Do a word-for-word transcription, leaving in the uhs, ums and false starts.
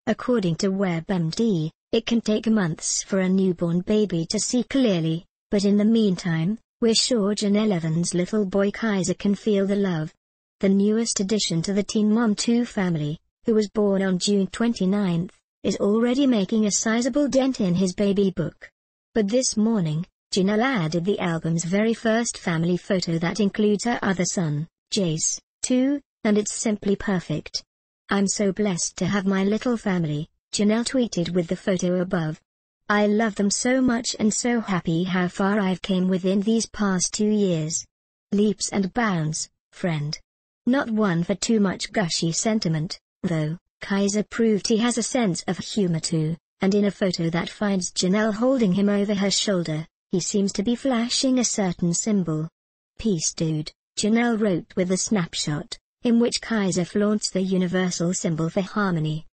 According to WebMD, it can take months for a newborn baby to see clearly, but in the meantime, we're sure Janelle Evans' little boy Kaiser can feel the love. The newest addition to the Teen Mom two family, who was born on June twenty-ninth, is already making a sizable dent in his baby book. But this morning, Janelle added the album's very first family photo that includes her other son, Jace, too, and it's simply perfect. "I'm so blessed to have my little family," Janelle tweeted with the photo above. "I love them so much and so happy how far I've came within these past two years. Leaps and bounds, friend." Not one for too much gushy sentiment, though. Kaiser proved he has a sense of humor too, and in a photo that finds Janelle holding him over her shoulder, he seems to be flashing a certain symbol. "Peace dude," Janelle wrote with a snapshot, in which Kaiser flaunts the universal symbol for harmony.